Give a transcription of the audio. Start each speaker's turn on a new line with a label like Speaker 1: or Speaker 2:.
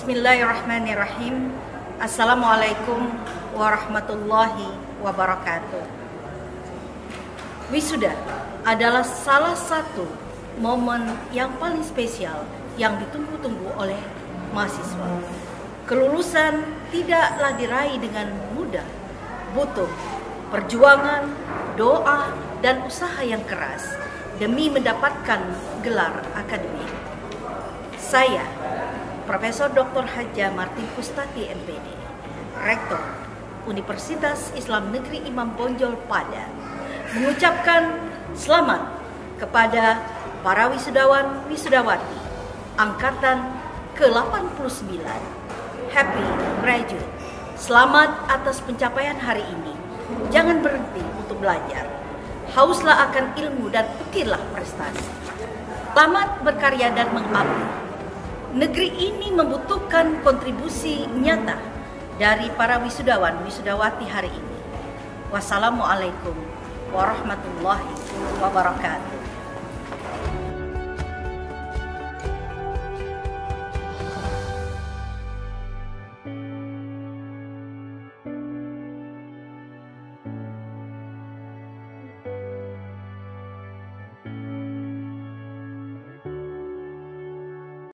Speaker 1: Bismillahirrahmanirrahim. Assalamualaikum warahmatullahi wabarakatuh. Wisuda adalah salah satu momen yang paling spesial yang ditunggu-tunggu oleh mahasiswa. Kelulusan tidaklah diraih dengan mudah, butuh perjuangan, doa, dan usaha yang keras demi mendapatkan gelar akademik. Saya, Profesor Dr. Haja Martin Kustati MPD, Rektor Universitas Islam Negeri Imam Bonjol Padang, mengucapkan selamat kepada para wisudawan wisudawati angkatan ke-89. Happy graduate. Selamat atas pencapaian hari ini. Jangan berhenti untuk belajar. Hauslah akan ilmu dan ukirlah prestasi. Selamat berkarya dan mengabdi. Negeri ini membutuhkan kontribusi nyata dari para wisudawan wisudawati hari ini. Wassalamualaikum warahmatullahi wabarakatuh.